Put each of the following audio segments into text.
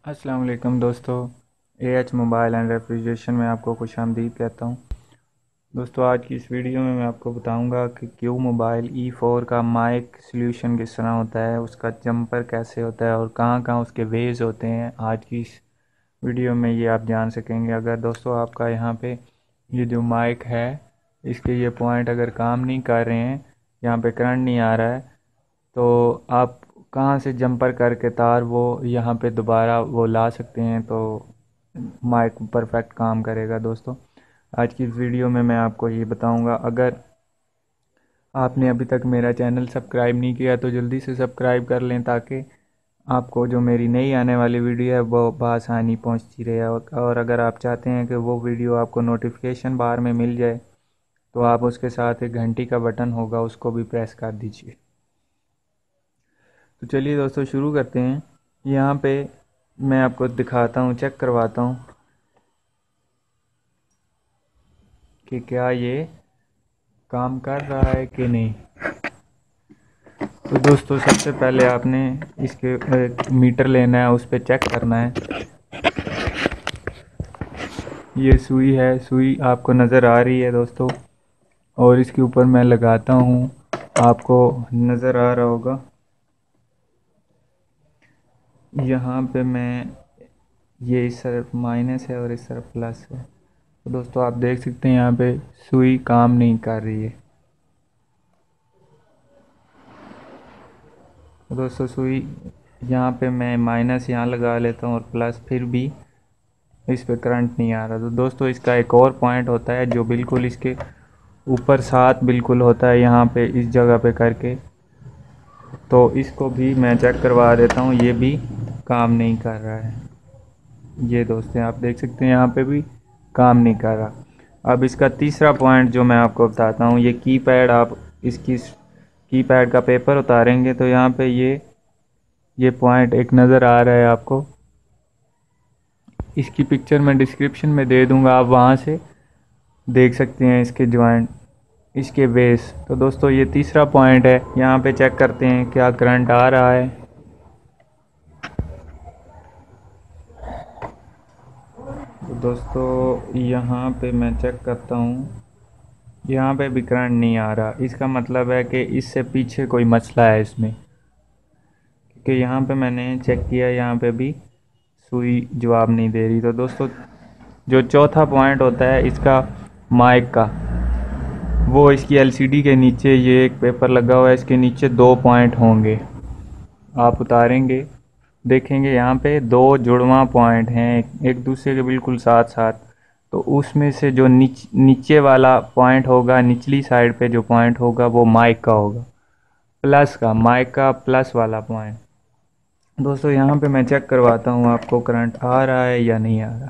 अस्सलाम वालेकुम दोस्तों। एएच मोबाइल एंड रेफ्रिजरेशन में आपको खुशामदीद कहता हूँ। दोस्तों, आज की इस वीडियो में मैं आपको बताऊंगा कि क्यू मोबाइल E4 का माइक सॉल्यूशन किस तरह होता है, उसका जंपर कैसे होता है और कहाँ कहाँ उसके वेज होते हैं। आज की इस वीडियो में ये आप जान सकेंगे। अगर दोस्तों आपका यहाँ पे ये जो माइक है, इसके ये पॉइंट अगर काम नहीं कर रहे हैं, यहाँ पे करंट नहीं आ रहा है, तो आप कहाँ से जंपर करके तार वो यहाँ पे दोबारा वो ला सकते हैं, तो माइक परफेक्ट काम करेगा। दोस्तों, आज की इस वीडियो में मैं आपको ये बताऊंगा। अगर आपने अभी तक मेरा चैनल सब्सक्राइब नहीं किया तो जल्दी से सब्सक्राइब कर लें, ताकि आपको जो मेरी नई आने वाली वीडियो है वो बआसानी पहुंचती रहे। और अगर आप चाहते हैं कि वो वीडियो आपको नोटिफिकेशन बार में मिल जाए, तो आप उसके साथ एक घंटी का बटन होगा, उसको भी प्रेस कर दीजिए। तो चलिए दोस्तों, शुरू करते हैं। यहाँ पे मैं आपको दिखाता हूँ, चेक करवाता हूँ कि क्या ये काम कर रहा है कि नहीं। तो दोस्तों, सबसे पहले आपने इसके मीटर लेना है, उस पर चेक करना है। ये सुई है, सुई आपको नज़र आ रही है दोस्तों, और इसके ऊपर मैं लगाता हूँ, आपको नज़र आ रहा होगा। यहाँ पे मैं, ये इस तरफ माइनस है और इस तरफ प्लस है। तो दोस्तों, आप देख सकते हैं यहाँ पे सुई काम नहीं कर रही है। तो दोस्तों, सुई यहाँ पे मैं माइनस यहाँ लगा लेता हूँ और प्लस, फिर भी इस पे करंट नहीं आ रहा। तो दोस्तों, इसका एक और पॉइंट होता है जो बिल्कुल इसके ऊपर साथ बिल्कुल होता है, यहाँ पे इस जगह पे करके। तो इसको भी मैं चेक करवा देता हूँ, ये भी काम नहीं कर रहा है। ये दोस्तों, आप देख सकते हैं यहाँ पे भी काम नहीं कर रहा। अब इसका तीसरा पॉइंट जो मैं आपको बताता हूँ, ये कीपैड, आप इसकी कीपैड का पेपर उतारेंगे तो यहाँ पे ये पॉइंट एक नज़र आ रहा है आपको। इसकी पिक्चर मैं डिस्क्रिप्शन में दे दूँगा, आप वहाँ से देख सकते हैं इसके जॉइंट, इसके बेस। तो दोस्तों, ये तीसरा पॉइंट है, यहाँ पे चेक करते हैं क्या करंट आ रहा है। तो दोस्तों, यहाँ पे मैं चेक करता हूँ, यहाँ पे भी करंट नहीं आ रहा। इसका मतलब है कि इससे पीछे कोई मसला है इसमें, क्योंकि यहाँ पे मैंने चेक किया, यहाँ पे भी सुई जवाब नहीं दे रही। तो दोस्तों, जो चौथा पॉइंट होता है इसका माइक का, वो इसकी एलसीडी के नीचे, ये एक पेपर लगा हुआ है, इसके नीचे दो पॉइंट होंगे। आप उतारेंगे, देखेंगे यहाँ पे दो जुड़वां पॉइंट हैं, एक दूसरे के बिल्कुल साथ साथ। तो उसमें से जो नीचे वाला पॉइंट होगा, निचली साइड पे जो पॉइंट होगा, वो माइक का होगा, प्लस का, माइक का प्लस वाला पॉइंट। दोस्तों, यहाँ पे मैं चेक करवाता हूँ आपको करंट आ रहा है या नहीं आ रहा।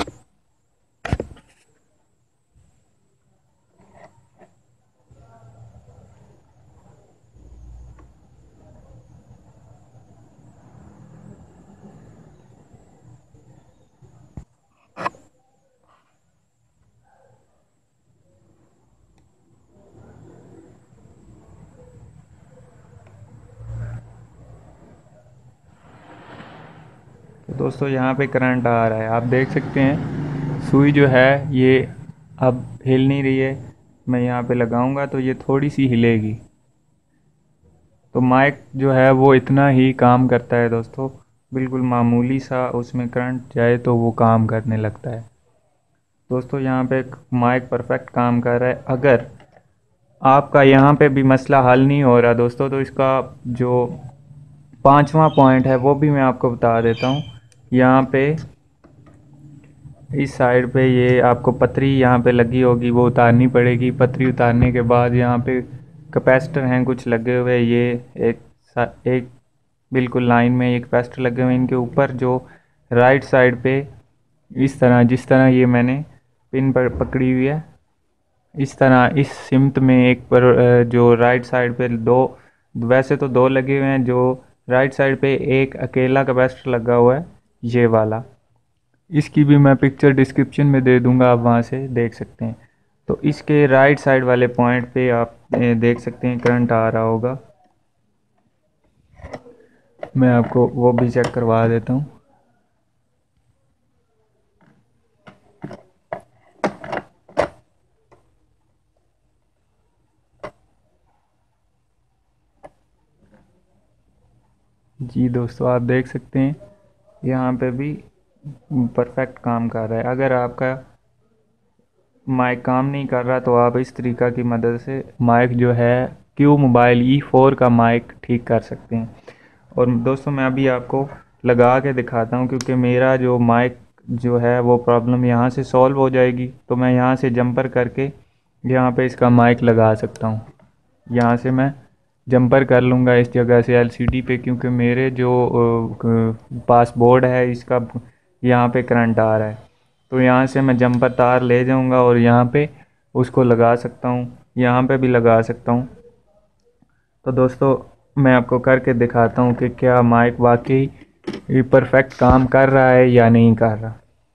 तो दोस्तों, यहाँ पे करंट आ रहा है, आप देख सकते हैं। सुई जो है ये अब हिल नहीं रही है। मैं यहाँ पे लगाऊंगा तो ये थोड़ी सी हिलेगी। तो माइक जो है वो इतना ही काम करता है दोस्तों, बिल्कुल मामूली सा उसमें करंट जाए तो वो काम करने लगता है। दोस्तों, यहाँ पे माइक परफेक्ट काम कर रहा है। अगर आपका यहाँ पे भी मसला हल नहीं हो रहा दोस्तों, तो इसका जो पांचवा पॉइंट है वो भी मैं आपको बता देता हूँ। यहाँ पे इस साइड पे ये आपको पतरी यहाँ पे लगी होगी, वो उतारनी पड़ेगी। पतरी उतारने के बाद यहाँ पे कैपेसिटर हैं कुछ लगे हुए, ये एक एक बिल्कुल लाइन में एक कैपेसिटर लगे हुए हैं। इनके ऊपर जो राइट साइड पे इस तरह, जिस तरह ये मैंने पिन पर पकड़ी हुई है, इस तरह इस सिमत में एक पर जो राइट साइड पे दो, वैसे तो दो लगे हुए हैं, जो राइट साइड पे एक अकेला कैपेसिटर लगा हुआ है, ये वाला। इसकी भी मैं पिक्चर डिस्क्रिप्शन में दे दूंगा, आप वहाँ से देख सकते हैं। तो इसके राइट साइड वाले पॉइंट पे आप देख सकते हैं करंट आ रहा होगा। मैं आपको वो भी चेक करवा देता हूँ। जी दोस्तों, आप देख सकते हैं यहाँ पे भी परफेक्ट काम कर रहा है। अगर आपका माइक काम नहीं कर रहा तो आप इस तरीक़ा की मदद से माइक जो है क्यू मोबाइल E4 का माइक ठीक कर सकते हैं। और दोस्तों मैं अभी आपको लगा के दिखाता हूँ, क्योंकि मेरा जो माइक जो है वो प्रॉब्लम यहाँ से सॉल्व हो जाएगी। तो मैं यहाँ से जंपर करके यहाँ पे इसका माइक लगा सकता हूँ। यहाँ से मैं जंपर कर लूँगा इस जगह से LCD पे, क्योंकि मेरे जो पास बोर्ड है इसका यहाँ पे करंट आ रहा है। तो यहाँ से मैं जंपर तार ले जाऊँगा और यहाँ पे उसको लगा सकता हूँ, यहाँ पे भी लगा सकता हूँ। तो दोस्तों मैं आपको करके दिखाता हूँ कि क्या माइक वाकई परफेक्ट काम कर रहा है या नहीं कर रहा।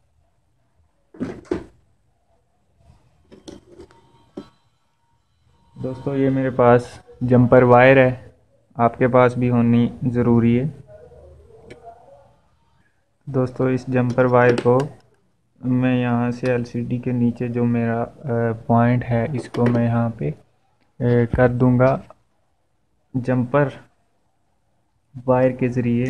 दोस्तों ये मेरे पास जंपर वायर है, आपके पास भी होनी ज़रूरी है। दोस्तों इस जंपर वायर को मैं यहाँ से LCD के नीचे जो मेरा पॉइंट है इसको मैं यहाँ पे कर दूँगा जंपर वायर के ज़रिए।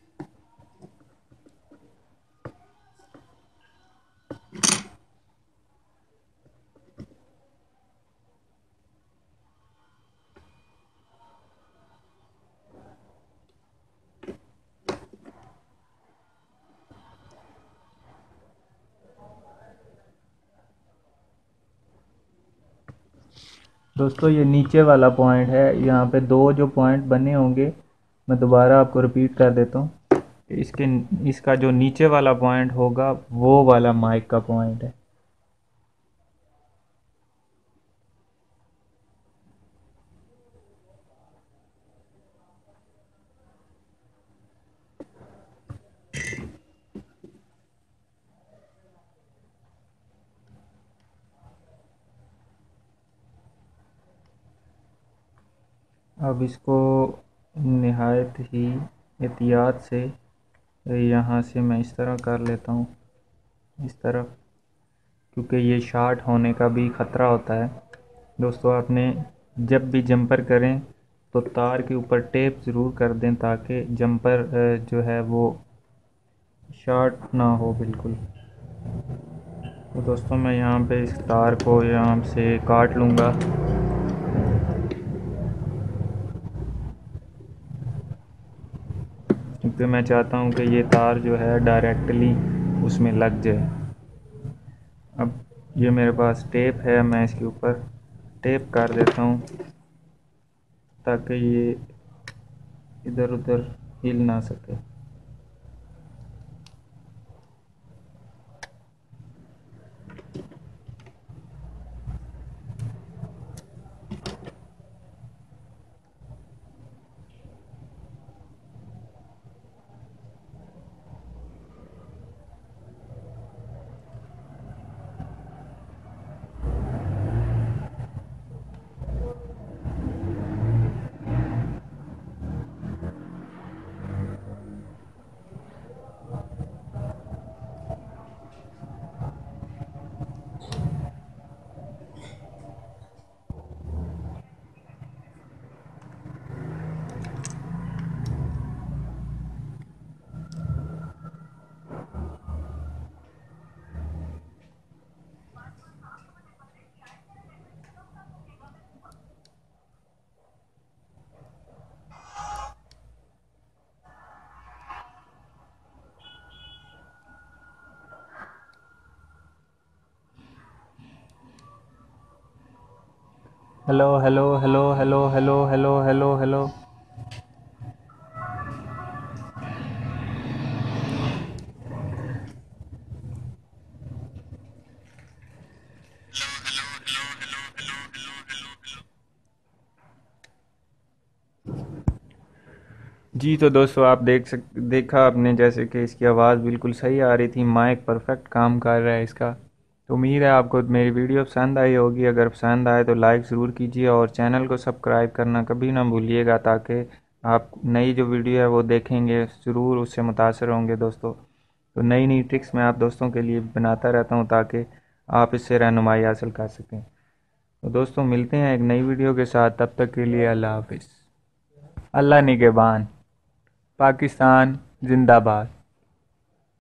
दोस्तों ये नीचे वाला पॉइंट है, यहाँ पे दो जो पॉइंट बने होंगे मैं दोबारा आपको रिपीट कर देता हूँ। इसके इसका जो नीचे वाला पॉइंट होगा वो वाला माइक का पॉइंट है। अब इसको निहायत ही एहतियात से यहाँ से मैं इस तरह कर लेता हूँ, इस तरफ, क्योंकि ये शार्ट होने का भी ख़तरा होता है। दोस्तों आपने जब भी जंपर करें तो तार के ऊपर टेप ज़रूर कर दें ताकि जंपर जो है वो शॉर्ट ना हो बिल्कुल। तो दोस्तों मैं यहाँ पे इस तार को यहाँ से काट लूँगा। क्योंकि मैं चाहता हूँ कि ये तार जो है डायरेक्टली उसमें लग जाए। अब ये मेरे पास टेप है, मैं इसके ऊपर टेप कर देता हूँ ताकि ये इधर उधर हिल ना सके। Hello hello hello hello hello hello hello hello. जी तो दोस्तों आप देखा आपने जैसे कि इसकी आवाज़ बिल्कुल सही आ रही थी, माइक परफेक्ट काम कर रहा है इसका। तो उम्मीद है आपको मेरी वीडियो पसंद आई होगी। अगर पसंद आए तो लाइक ज़रूर कीजिए और चैनल को सब्सक्राइब करना कभी ना भूलिएगा, ताकि आप नई जो वीडियो है वो देखेंगे ज़रूर उससे मुतासर होंगे दोस्तों। तो नई नई ट्रिक्स मैं आप दोस्तों के लिए बनाता रहता हूँ ताकि आप इससे रहनुमाई हासिल कर सकें। तो दोस्तों मिलते हैं एक नई वीडियो के साथ, तब तक के लिए अल्लाह हाफिज़। अल्लाह निगहबान। पाकिस्तान जिंदाबाद।